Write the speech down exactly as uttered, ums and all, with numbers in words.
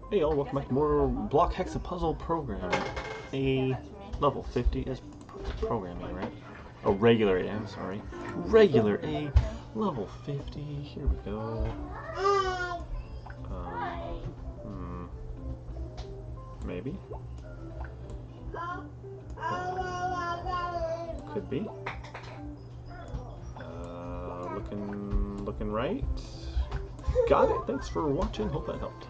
Hey y'all, welcome back to more Block Hexa Puzzle program. A level fifty is programming, right? Oh, regular A, I'm sorry. Regular A, level fifty, here we go. Um, hmm, maybe? Uh, could be. Uh, looking, looking right. Got it, thanks for watching, hope that helped.